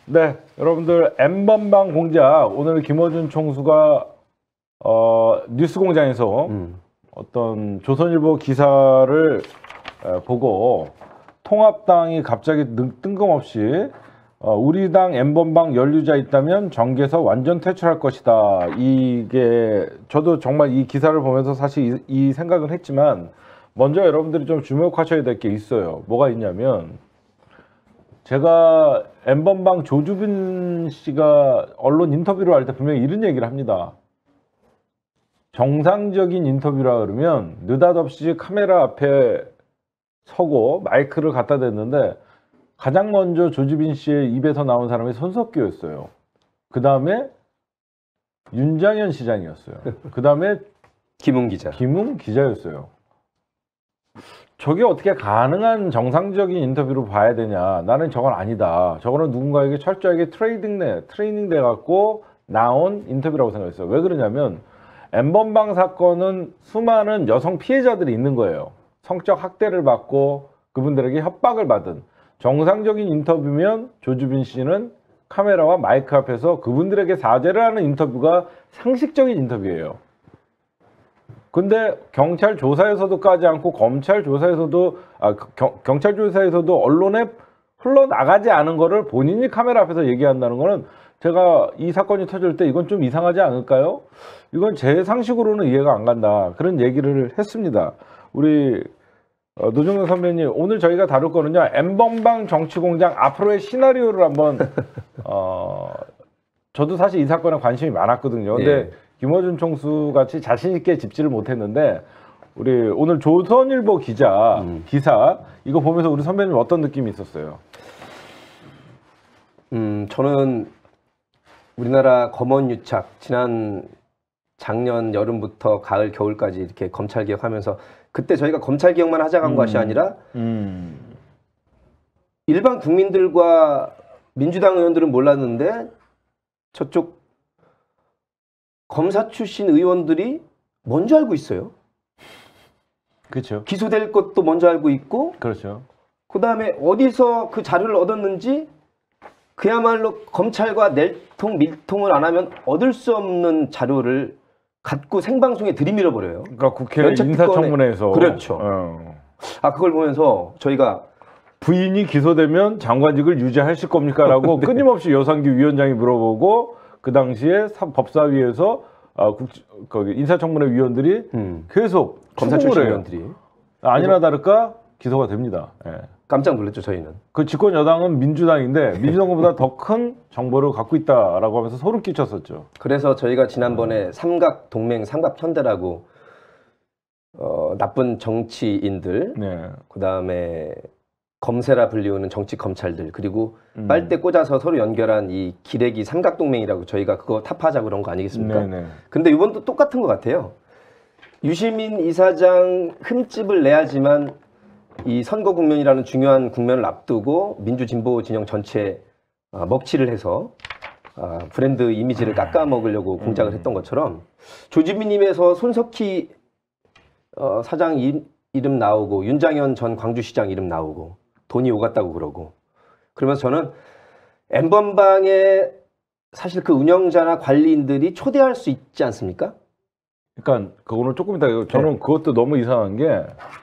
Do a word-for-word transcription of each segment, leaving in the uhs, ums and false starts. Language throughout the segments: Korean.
네, 여러분들 N번방 공작 오늘 김어준 총수가 어, 뉴스공장에서 음. 어떤 조선일보 기사를 에, 보고 통합당이 갑자기 뜬금없이 어, 우리 당 N번방 연루자 있다면 정계에서 완전 퇴출할 것이다. 이게 저도 정말 이 기사를 보면서 사실 이, 이 생각은 했지만 먼저 여러분들이 좀 주목하셔야 될 게 있어요. 뭐가 있냐면 제가 N번방 조주빈 씨가 언론 인터뷰를 할 때 분명히 이런 얘기를 합니다. 정상적인 인터뷰라 그러면 느닷없이 카메라 앞에 서고 마이크를 갖다 댔는데 가장 먼저 조주빈 씨의 입에서 나온 사람이 손석규였어요. 그 다음에 윤장현 시장이었어요. 그 다음에 김웅 기자. 김웅 기자였어요. 저게 어떻게 가능한 정상적인 인터뷰로 봐야 되냐. 나는 저건 아니다. 저거는 누군가에게 철저하게 트레이딩 내, 트레이닝 돼갖고 나온 인터뷰라고 생각했어요. 왜 그러냐면 N번방 사건은 수많은 여성 피해자들이 있는 거예요. 성적 학대를 받고 그분들에게 협박을 받은 정상적인 인터뷰면 조주빈 씨는 카메라와 마이크 앞에서 그분들에게 사죄를 하는 인터뷰가 상식적인 인터뷰예요. 근데 경찰 조사에서도 까지 않고 검찰 조사에서도 아, 경, 경찰 조사에서도 언론에 흘러나가지 않은 거를 본인이 카메라 앞에서 얘기한다는 거는 제가 이 사건이 터질 때 이건 좀 이상하지 않을까요? 이건 제 상식으로는 이해가 안 간다. 그런 얘기를 했습니다. 우리 어, 노정현 선배님, 오늘 저희가 다룰 거는요, N번방 정치공장 앞으로의 시나리오를 한번 어, 저도 사실 이 사건에 관심이 많았거든요. 근데 예. 김어준 총수 같이 자신 있게 짚지를 못했는데 우리 오늘 조선일보 기자 음. 기사 이거 보면서 우리 선배님 어떤 느낌이 있었어요? 음 저는 우리나라 검언유착 지난 작년 여름부터 가을 겨울까지 이렇게 검찰 개혁하면서 그때 저희가 검찰 개혁만 하자고 한 음. 것이 아니라 음. 일반 국민들과 민주당 의원들은 몰랐는데 저쪽 검사 출신 의원들이 먼저 알고 있어요. 그렇죠. 기소될 것도 먼저 알고 있고, 그렇죠. 그 다음에 어디서 그 자료를 얻었는지 그야말로 검찰과 낼통 밀통을 안 하면 얻을 수 없는 자료를 갖고 생방송에 들이밀어 버려요. 그러니까 국회 인사청문회에서. 그렇죠. 어. 아 그걸 보면서 저희가 부인이 기소되면 장관직을 유지하실 겁니까? 라고 네. 끊임없이 여상규 위원장이 물어보고 그 당시에 법사위에서 아, 국, 거기 인사청문회 위원들이 음. 계속 검사 출신 위원들이 아니나 다를까 기소가 됩니다. 예. 깜짝 놀랐죠 저희는. 그 집권 여당은 민주당인데 민주당보다 더 큰 정보를 갖고 있다라고 하면서 소름 끼쳤었죠. 그래서 저희가 지난번에 음. 삼각 동맹 삼각 편대라고 어, 나쁜 정치인들, 네. 그 다음에 검세라 불리우는 정치 검찰들 그리고 음. 빨대 꽂아서 서로 연결한 이 기레기 삼각동맹이라고 저희가 그거 타파하자 그런 거 아니겠습니까? 네네. 근데 이번도 똑같은 것 같아요. 유시민 이사장 흠집을 내야지만 이 선거 국면이라는 중요한 국면을 앞두고 민주진보 진영 전체 먹칠을 해서 브랜드 이미지를 깎아먹으려고 공작을 했던 것처럼 조주빈님에서 손석희 사장 이름 나오고 윤장현 전 광주시장 이름 나오고 돈이 오갔다고 그러고 그러면서 저는 N번방에 사실 그 운영자나 관리인들이 초대할 수 있지 않습니까? 그러니까 그거는 조금 이따 저는 네. 그것도 너무 이상한 게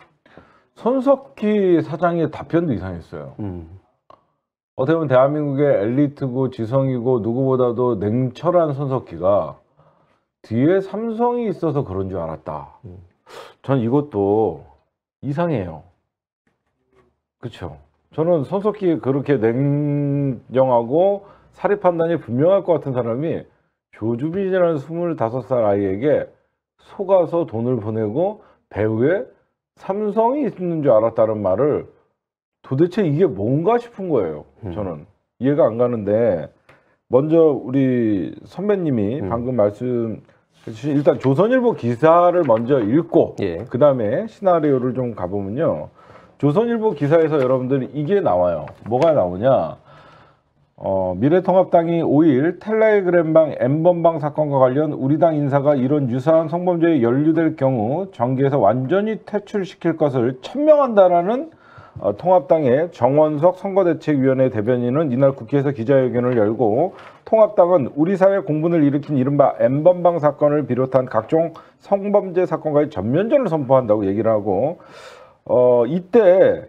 손석희 사장의 답변도 이상했어요. 음. 어떻게 보면 대한민국의 엘리트고 지성이고 누구보다도 냉철한 손석희가 뒤에 삼성이 있어서 그런 줄 알았다. 음. 전 이것도 이상해요. 그렇죠. 저는 손석희 그렇게 냉정하고 사리 판단이 분명할 것 같은 사람이 조주빈이라는 스물다섯 살 아이에게 속아서 돈을 보내고 배후에 삼성이 있는 줄 알았다는 말을 도대체 이게 뭔가 싶은 거예요. 저는 음. 이해가 안 가는데 먼저 우리 선배님이 음. 방금 말씀 일단 조선일보 기사를 먼저 읽고 예. 그 다음에 시나리오를 좀 가보면요. 조선일보 기사에서 여러분들이 이게 나와요. 뭐가 나오냐. 어, 미래통합당이 오일 텔레그램방 N번방 사건과 관련 우리 당 인사가 이런 유사한 성범죄에 연루될 경우 정계에서 완전히 퇴출시킬 것을 천명한다라는 어, 통합당의 정원석 선거대책위원회 대변인은 이날 국회에서 기자회견을 열고 통합당은 우리 사회 공분을 일으킨 이른바 엠번방 사건을 비롯한 각종 성범죄 사건과의 전면전을 선포한다고 얘기를 하고 어, 이때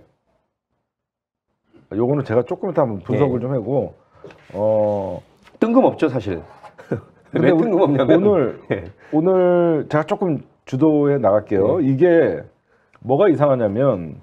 요거는 제가 조금 이따 한번 분석을 네. 좀 하고 어, 뜬금없죠 사실. 근데 왜 뜬금없냐면 오늘 예. 오늘 제가 조금 주도해 나갈게요. 네. 이게 뭐가 이상하냐면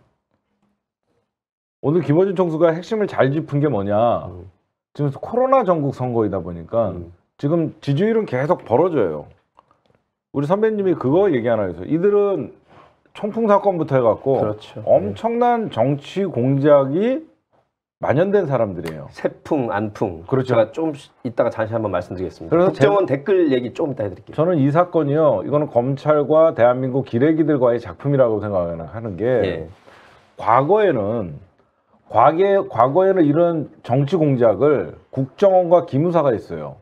오늘 김어준 총수가 핵심을 잘 짚은 게 뭐냐. 음. 지금 코로나 전국 선거이다 보니까 음. 지금 지지율은 계속 벌어져요. 우리 선배님이 그거 얘기 하나 해서 이들은 총풍 사건부터 해갖고 그렇죠. 엄청난 정치 공작이 만연된 사람들이에요. 세풍 안풍. 그렇죠. 제가 좀 이따가 다시 한번 말씀드리겠습니다. 그래서 국정원 댓글 얘기 좀 이따 해드릴게요. 저는 이 사건이요, 이거는 검찰과 대한민국 기레기들과의 작품이라고 생각하는 게 예. 과거에는 과거에, 과거에는 이런 정치 공작을 국정원과 기무사가 했어요.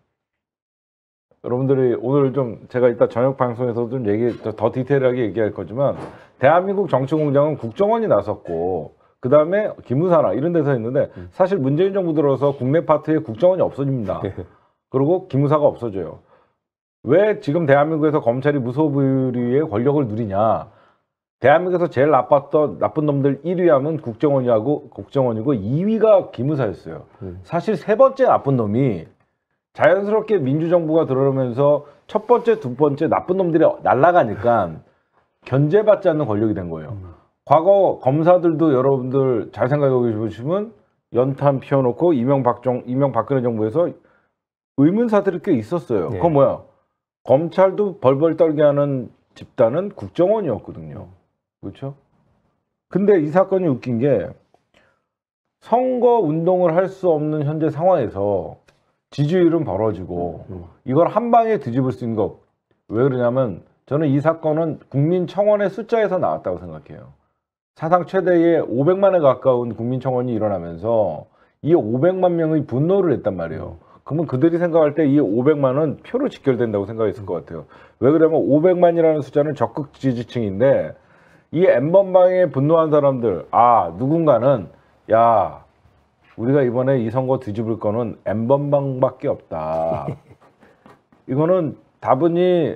여러분들이 오늘 좀 제가 이따 저녁 방송에서 좀 얘기 더 디테일하게 얘기할 거지만 대한민국 정치 공작은 국정원이 나섰고 그 다음에 기무사나 이런 데서 했는데 사실 문재인 정부 들어서 국내 파트에 국정원이 없어집니다. 그리고 기무사가 없어져요. 왜 지금 대한민국에서 검찰이 무소불위의 권력을 누리냐? 대한민국에서 제일 나빴던 나쁜 놈들 일 위 하면 국정원이고 국정원이고 이 위가 기무사였어요. 음. 사실 세 번째 나쁜 놈이 자연스럽게 민주정부가 들어오면서 첫 번째, 두 번째 나쁜 놈들이 날아가니까 견제받지 않는 권력이 된 거예요. 음. 과거 검사들도 여러분들 잘 생각해 보시면 연탄 피워놓고 이명박정, 이명박근혜 정부에서 의문사들이 꽤 있었어요. 네. 그건 뭐야? 검찰도 벌벌 떨게 하는 집단은 국정원이었거든요. 그렇죠? 근데 이 사건이 웃긴 게 선거 운동을 할 수 없는 현재 상황에서 지지율은 벌어지고 음. 이걸 한 방에 뒤집을 수 있는 거 왜 그러냐면 저는 이 사건은 국민청원의 숫자에서 나왔다고 생각해요. 사상 최대의 오백만에 가까운 국민청원이 일어나면서 이 오백만 명의 분노를 했단 말이에요. 그러면 그들이 생각할 때 이 오백만은 표로 직결된다고 생각했을 것 같아요. 왜 그러냐면 오백만이라는 숫자는 적극 지지층인데 이 엠번방에 분노한 사람들, 아 누군가는 야 우리가 이번에 이 선거 뒤집을 거는 엠번방밖에 없다. 이거는 다분히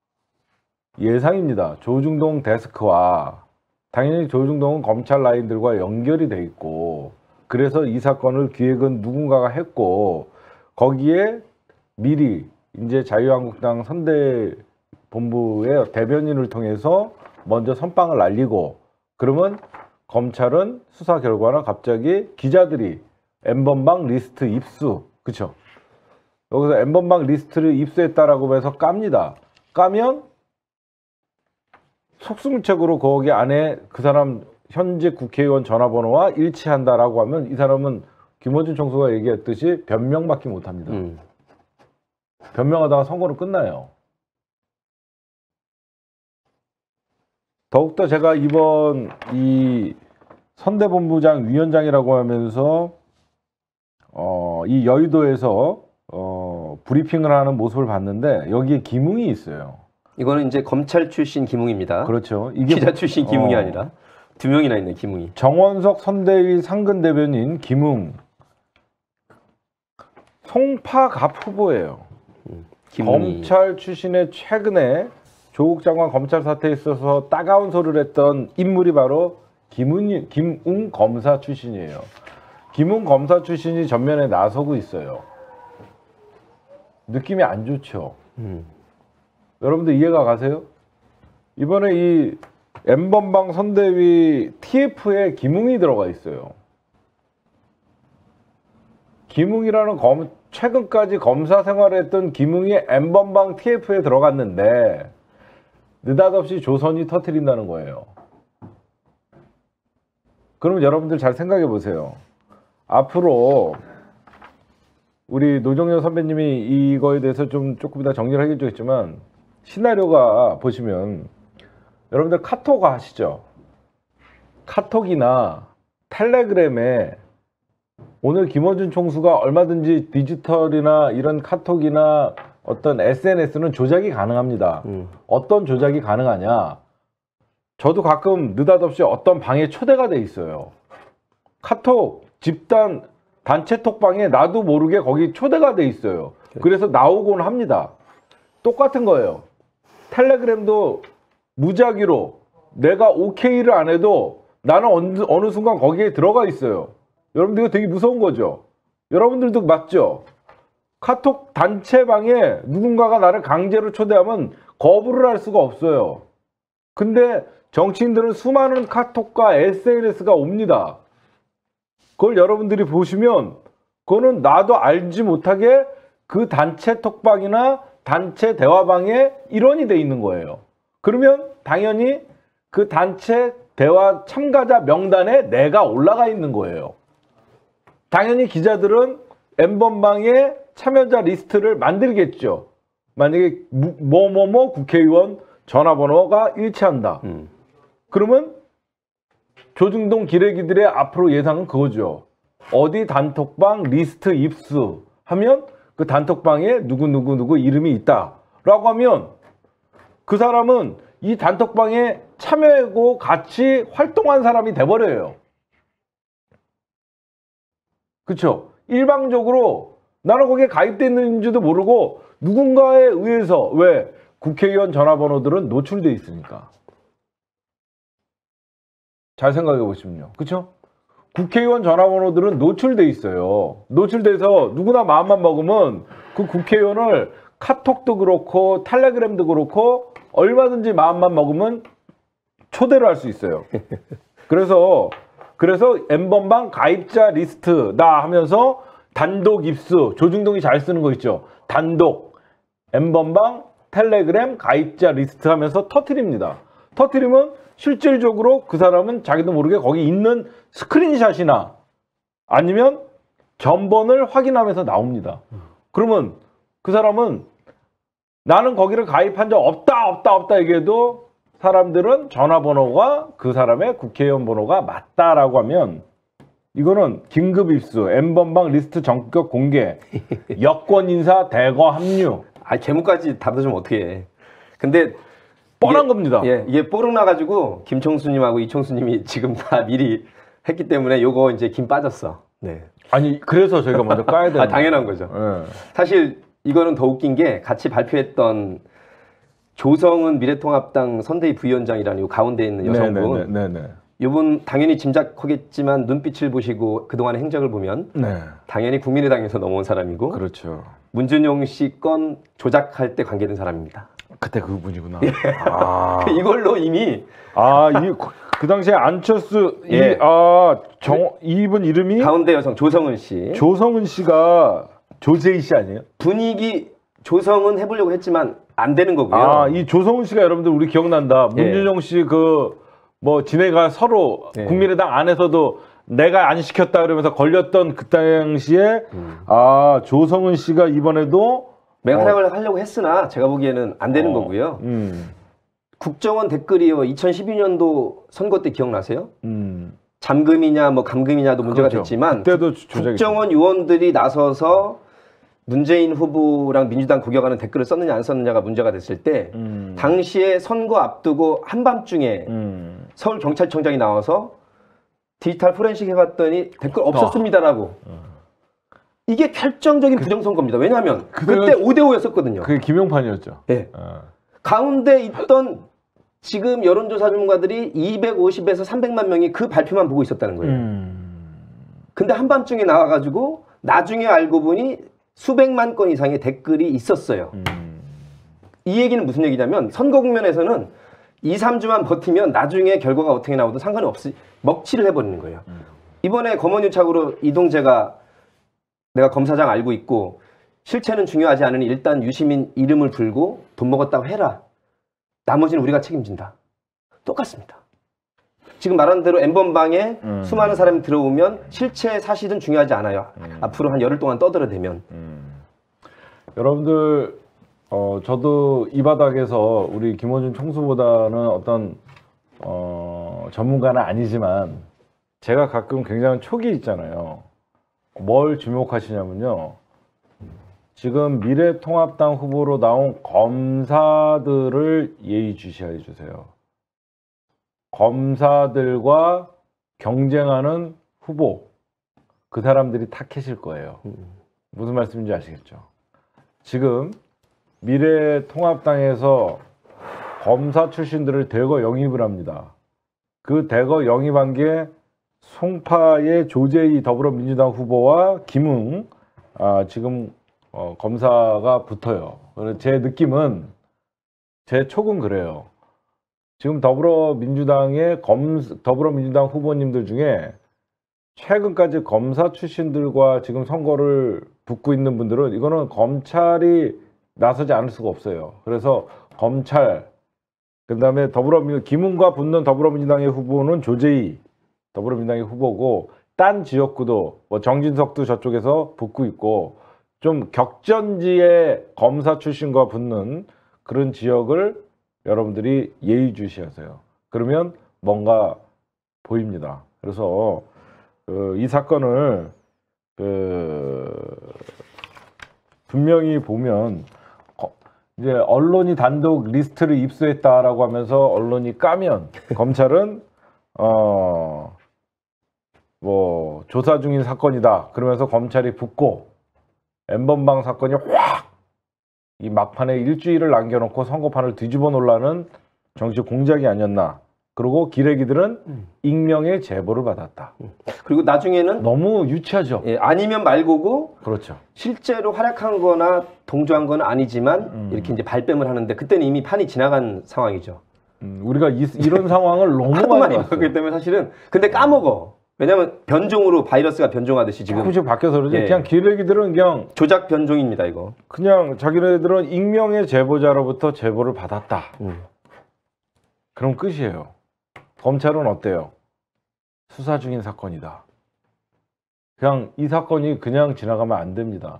예상입니다. 조중동 데스크와 당연히 조중동은 검찰 라인들과 연결이 돼 있고 그래서 이 사건을 기획은 누군가가 했고 거기에 미리 이제 자유한국당 선대본부의 대변인을 통해서 먼저 선빵을 날리고 그러면 검찰은 수사 결과나 갑자기 기자들이 엠번방 리스트 입수, 그쵸? 여기서 엠번방 리스트를 입수했다라고 해서 깝니다. 까면 속수무책으로 거기 안에 그 사람 현재 국회의원 전화번호와 일치한다라고 하면 이 사람은 김어준 총수가 얘기했듯이 변명받기 못합니다. 음. 변명하다가 선거는 끝나요. 더욱더 제가 이번 이 선대본부장 위원장이라고 하면서 어, 이 여의도에서 어, 브리핑을 하는 모습을 봤는데 여기에 김웅이 있어요. 이거는 이제 검찰 출신 김웅입니다. 그렇죠. 이게 기자 출신 김웅이 어, 아니라 두 명이나 있네 김웅이. 정원석 선대위 상근 대변인 김웅, 송파갑 후보예요. 김웅이. 검찰 출신의 최근에 조국 장관 검찰 사태에 있어서 따가운 소리를 했던 인물이 바로 김웅, 김웅 검사 출신이에요. 김웅 검사 출신이 전면에 나서고 있어요. 느낌이 안 좋죠. 음. 여러분들 이해가 가세요? 이번에 이 엠번방 선대위 티에프에 김웅이 들어가 있어요. 김웅이라는 검, 최근까지 검사 생활을 했던 김웅이 엠번방 티에프에 들어갔는데 느닷없이 조선이 터뜨린다는 거예요. 그럼 여러분들 잘 생각해 보세요. 앞으로 우리 노정열 선배님이 이거에 대해서 좀 조금 이따 정리를 하겠지만 시나리오가 보시면 여러분들 카톡 아시죠? 카톡이나 텔레그램에 오늘 김어준 총수가 얼마든지 디지털이나 이런 카톡이나 어떤 에스엔에스는 조작이 가능합니다. 음. 어떤 조작이 가능하냐? 저도 가끔 느닷없이 어떤 방에 초대가 돼 있어요. 카톡 집단 단체 톡방에 나도 모르게 거기 초대가 돼 있어요. 그래서 나오곤 합니다. 똑같은 거예요. 텔레그램도 무작위로 내가 오케이를 안 해도 나는 어느, 어느 순간 거기에 들어가 있어요. 여러분들 이거 되게 무서운 거죠. 여러분들도 맞죠? 카톡 단체방에 누군가가 나를 강제로 초대하면 거부를 할 수가 없어요. 근데 정치인들은 수많은 카톡과 에스엔에스가 옵니다. 그걸 여러분들이 보시면 그거는 나도 알지 못하게 그 단체 톡방이나 단체 대화방에 일원이 돼 있는 거예요. 그러면 당연히 그 단체 대화 참가자 명단에 내가 올라가 있는 거예요. 당연히 기자들은 엠번방에 참여자 리스트를 만들겠죠. 만약에 뭐뭐뭐 국회의원 전화번호가 일치한다. 음. 그러면 조중동 기레기들의 앞으로 예상은 그거죠. 어디 단톡방 리스트 입수하면 그 단톡방에 누구누구누구 이름이 있다라고 하면 그 사람은 이 단톡방에 참여하고 같이 활동한 사람이 돼버려요. 그렇죠? 일방적으로 나는 거기에 가입돼 있는지도 모르고 누군가에 의해서 왜 국회의원 전화번호들은 노출돼 있으니까. 잘 생각해 보시면요. 그렇죠? 국회의원 전화번호들은 노출돼 있어요. 노출돼서 누구나 마음만 먹으면 그 국회의원을 카톡도 그렇고 텔레그램도 그렇고 얼마든지 마음만 먹으면 초대를 할 수 있어요. 그래서 그래서 엠번방 가입자 리스트다 하면서 단독 입수, 조중동이 잘 쓰는 거 있죠. 단독 엠번방 텔레그램 가입자 리스트 하면서 터트립니다. 터트리면 실질적으로 그 사람은 자기도 모르게 거기 있는 스크린샷이나 아니면 전번을 확인하면서 나옵니다. 그러면 그 사람은 나는 거기를 가입한 적 없다 없다 없다 얘기해도 사람들은 전화번호가 그 사람의 국회의원 번호가 맞다라고 하면 이거는 긴급 입수, 엠번방 리스트 전격 공개, 여권 인사 대거 합류. 아, 제목까지 담아주면 어떻게 해. 근데 뻔한 이게, 겁니다. 예, 이게 뽀록 나가지고 김총수님하고 이총수님이 지금 다 미리 했기 때문에 요거 이제 김 빠졌어. 네. 아니 그래서 저희가 먼저 까야 되는. 아, 당연한 거죠. 네. 사실 이거는 더 웃긴 게 같이 발표했던 조성은 미래통합당 선대위 부위원장이라는 요 가운데 있는 여성분. 네네네. 이분 당연히 짐작하겠지만 눈빛을 보시고 그동안의 행적을 보면 네. 당연히 국민의당에서 넘어온 사람이고. 그렇죠. 문준용 씨 건 조작할 때 관계된 사람입니다. 그때 그분이구나. 예. 아. 이걸로 이미 아, 이 그 당시에 안철수 예. 이 아, 정 이분 이름이 가운데 여성 조성은 씨. 조성은 씨가 조재희 씨 아니에요? 분위기 조성은 해보려고 했지만 안 되는 거고요. 아, 이 조성은 씨가 여러분들 우리 기억난다. 문준용 씨 그 뭐 지네가 서로 예. 국민의당 안에서도 내가 안 시켰다 그러면서 걸렸던 그 당시에 음. 아, 조성은 씨가 이번에도 맹활약을 어. 하려고 했으나 제가 보기에는 안 되는 어. 거고요. 음. 국정원 댓글이요. 이천십이 년도 선거 때 기억나세요? 음. 잠금이냐 뭐 감금이냐도 문제가 그렇죠. 됐지만 그때도 국정원 요원들이 나서서 문재인 후보랑 민주당 공격하는 댓글을 썼느냐 안 썼느냐가 문제가 됐을 때 음. 당시에 선거 앞두고 한밤중에 음. 서울경찰청장이 나와서 디지털 포렌식 해봤더니 댓글 없었습니다라고. 어. 이게 결정적인 그, 부정선거입니다. 왜냐하면 그때 오 대 오였었거든요. 그게 김용판이었죠. 네. 어. 가운데 있던 지금 여론조사 전문가들이 이백오십에서 삼백만 명이 그 발표만 보고 있었다는 거예요. 음. 근데 한밤중에 나와가지고 나중에 알고 보니 수백만 건 이상의 댓글이 있었어요. 음. 이 얘기는 무슨 얘기냐면 선거 국면에서는 이, 삼 주만 버티면 나중에 결과가 어떻게 나오든 상관이 없이 먹칠을 해버리는 거예요. 음. 이번에 검언유착으로 이동재가 내가 검사장 알고 있고 실체는 중요하지 않으니 일단 유시민 이름을 불고 돈 먹었다고 해라. 나머지는 우리가 책임진다. 똑같습니다. 지금 말한 대로 엠번방에 음. 수많은 사람이 들어오면 실체 사실은 중요하지 않아요. 음. 앞으로 한 열흘 동안 떠들어대면. 음. 여러분들 어, 저도 이 바닥에서 우리 김어준 총수보다는 어떤 어, 전문가는 아니지만 제가 가끔 굉장히 촉이 있잖아요. 뭘 주목하시냐면요. 지금 미래통합당 후보로 나온 검사들을 예의주시해 주세요. 검사들과 경쟁하는 후보, 그 사람들이 타켓일 거예요. 무슨 말씀인지 아시겠죠? 지금 미래통합당에서 검사 출신들을 대거 영입을 합니다. 그 대거 영입한 게 송파의 조재희 더불어민주당 후보와 김웅 아, 지금 어, 검사가 붙어요. 그래서 제 느낌은 제 촉은 그래요. 지금 더불어민주당의 검 더불어민주당 후보님들 중에 최근까지 검사 출신들과 지금 선거를 붙고 있는 분들은 이거는 검찰이 나서지 않을 수가 없어요. 그래서 검찰, 그 다음에 더불어민주당, 김웅과 붙는 더불어민주당의 후보는 조재희 더불어민주당의 후보고, 딴 지역구도 뭐 정진석도 저쪽에서 붙고 있고, 좀 격전지의 검사 출신과 붙는 그런 지역을 여러분들이 예의주시하세요. 그러면 뭔가 보입니다. 그래서 그, 이 사건을 그, 분명히 보면 거, 이제 언론이 단독 리스트를 입수했다라고 하면서 언론이 까면 검찰은 어, 뭐 조사 중인 사건이다 그러면서 검찰이 붙고, 엠번방 사건이 확 이 막판에 일주일을 남겨놓고 선거판을 뒤집어 놓으려는 정치 공작이 아니었나. 그리고 기레기들은 음. 익명의 제보를 받았다. 그리고 나중에는 너무 유치하죠. 예, 아니면 말고고. 그렇죠. 실제로 활약한 거나 동조한 건 아니지만 음. 이렇게 이제 발뺌을 하는데, 그때는 이미 판이 지나간 상황이죠. 음, 우리가 이, 이런 상황을 너무 하도 많이 봤기 때문에 사실은. 근데 까먹어. 왜냐면 변종으로 바이러스가 변종하듯이 지금 조금씩 바뀌어서 그러지. 예. 그냥 기레기들은 그냥 조작 변종입니다, 이거. 그냥 자기네들은 익명의 제보자로부터 제보를 받았다. 음. 그럼 끝이에요. 검찰은 어때요? 수사 중인 사건이다. 그냥 이 사건이 그냥 지나가면 안 됩니다.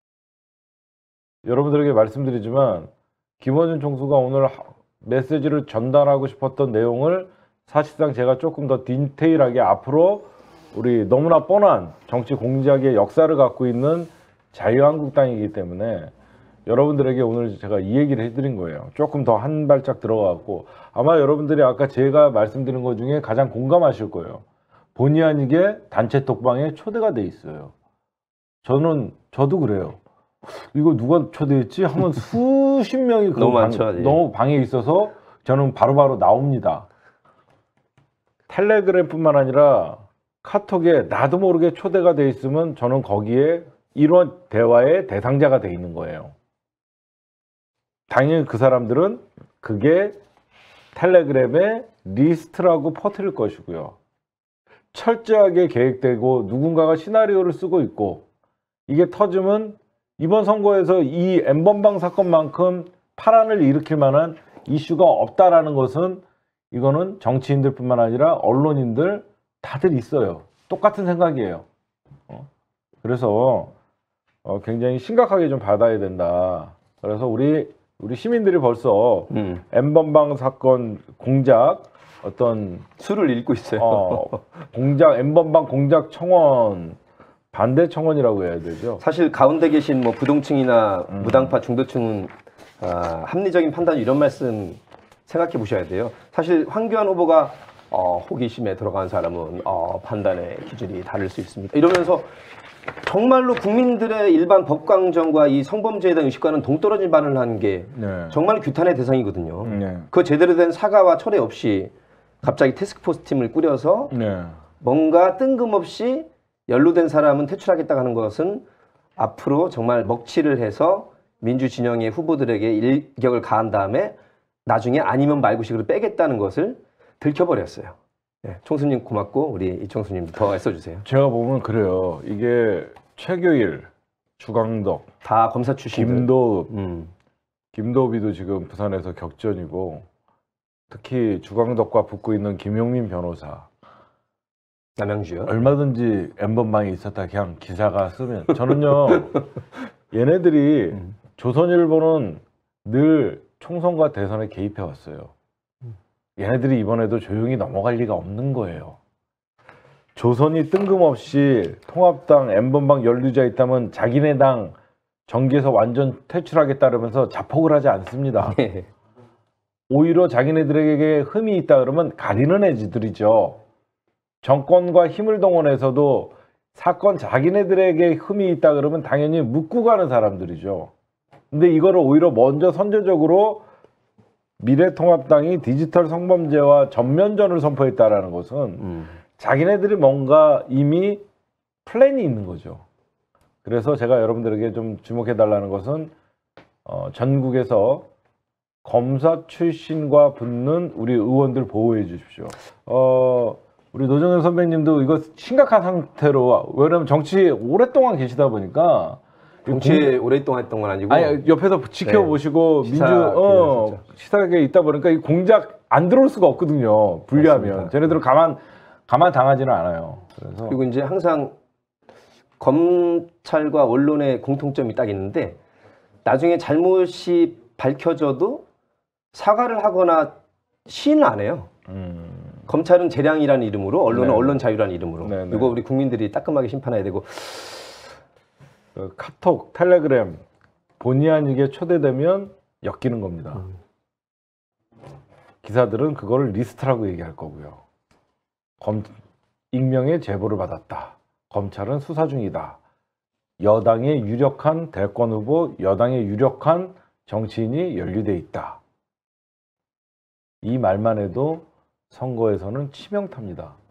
여러분들에게 말씀드리지만 김어준 총수가 오늘 메시지를 전달하고 싶었던 내용을 사실상 제가 조금 더 디테일하게 앞으로 우리 너무나 뻔한 정치 공작의 역사를 갖고 있는 자유한국당이기 때문에 여러분들에게 오늘 제가 이 얘기를 해드린 거예요. 조금 더 한 발짝 들어가고, 아마 여러분들이 아까 제가 말씀드린 것 중에 가장 공감하실 거예요. 본의 아니게 단체 톡방에 초대가 돼 있어요. 저는 저도 그래요. 이거 누가 초대했지? 하면 수십 명이 그 너무 방, 많죠. 예. 너무 방에 있어서 저는 바로바로 나옵니다. 텔레그램뿐만 아니라 카톡에 나도 모르게 초대가 돼 있으면 저는 거기에 이런 대화의 대상자가 돼 있는 거예요. 당연히 그 사람들은 그게 텔레그램의 리스트라고 퍼뜨릴 것이고요. 철저하게 계획되고 누군가가 시나리오를 쓰고 있고, 이게 터지면 이번 선거에서 이 엠번방 사건만큼 파란을 일으킬 만한 이슈가 없다라는 것은, 이거는 정치인들뿐만 아니라 언론인들 다들 있어요. 똑같은 생각이에요. 어? 그래서 어, 굉장히 심각하게 좀 받아야 된다. 그래서 우리 우리 시민들이 벌써 음. 엠번방 사건 공작 어떤 수를 읽고 있어요. 어, 공작 엠번방 공작 청원 반대 청원이라고 해야 되죠. 사실 가운데 계신 뭐 부동층이나 음. 무당파 중도층은 아, 합리적인 판단 이런 말씀 생각해 보셔야 돼요. 사실 황교안 후보가 어, 호기심에 들어간 사람은 어, 판단의 기준이 다를 수 있습니다. 이러면서 정말로 국민들의 일반 법광정과 이 성범죄에 대한 의식과는 동떨어진 반응을 한 게 네. 정말 규탄의 대상이거든요. 네. 그 제대로 된 사과와 철회 없이 갑자기 태스크포스 팀을 꾸려서 네. 뭔가 뜬금없이 연루된 사람은 퇴출하겠다고 하는 것은 앞으로 정말 먹칠을 해서 민주진영의 후보들에게 일격을 가한 다음에 나중에 아니면 말고식으로 빼겠다는 것을 들켜버렸어요. 네, 총수님 고맙고 우리 이총수님 더 애써주세요. 제가 보면 그래요. 이게 최교일, 주광덕, 다 검사 출신들. 김도읍, 음. 김도읍이도 지금 부산에서 격전이고, 특히 주광덕과 붙고 있는 김용민 변호사. 남양주요? 얼마든지 엠번방에 있었다 그냥 기사가 쓰면, 저는요 얘네들이 음. 조선일보는 늘 총선과 대선에 개입해 왔어요. 얘네들이 이번에도 조용히 넘어갈 리가 없는 거예요. 조선이 뜬금없이 통합당 엠번방 연루자 있다면 자기네 당 정계에서 완전 퇴출하겠다 그러면서 자폭을 하지 않습니다. 오히려 자기네들에게 흠이 있다 그러면 가리는 애지들이죠. 정권과 힘을 동원해서도 사건 자기네들에게 흠이 있다 그러면 당연히 묻고 가는 사람들이죠. 근데 이거를 오히려 먼저 선제적으로 미래통합당이 디지털 성범죄와 전면전을 선포했다라는 것은 음. 자기네들이 뭔가 이미 플랜이 있는 거죠. 그래서 제가 여러분들에게 좀 주목해 달라는 것은 어, 전국에서 검사 출신과 붙는 우리 의원들 보호해 주십시오. 어, 우리 노정현 선배님도 이거 심각한 상태로, 왜냐면 정치 오랫동안 계시다 보니까 정치에 공... 오랫동안 했던 건 아니고 아니, 옆에서 지켜보시고 네. 민주 어, 시사에 있다 보니까 이 공작 안 들어올 수가 없거든요. 불리하면 맞습니다. 쟤네들은 가만 가만 당하지는 않아요. 그래서 그리고 이제 항상 검찰과 언론의 공통점이 딱 있는데 나중에 잘못이 밝혀져도 사과를 하거나 시인을 안 해요. 음. 검찰은 재량이라는 이름으로, 언론은 네. 언론 자유라는 이름으로. 네, 네. 이거 우리 국민들이 따끔하게 심판해야 되고. 그 카톡, 텔레그램 본의 아니게 초대되면 엮이는 겁니다. 음. 기사들은 그거를 리스트라고 얘기할 거고요. 검, 익명의 제보를 받았다. 검찰은 수사 중이다. 여당의 유력한 대권 후보, 여당의 유력한 정치인이 연루돼 있다. 이 말만 해도 선거에서는 치명타입니다.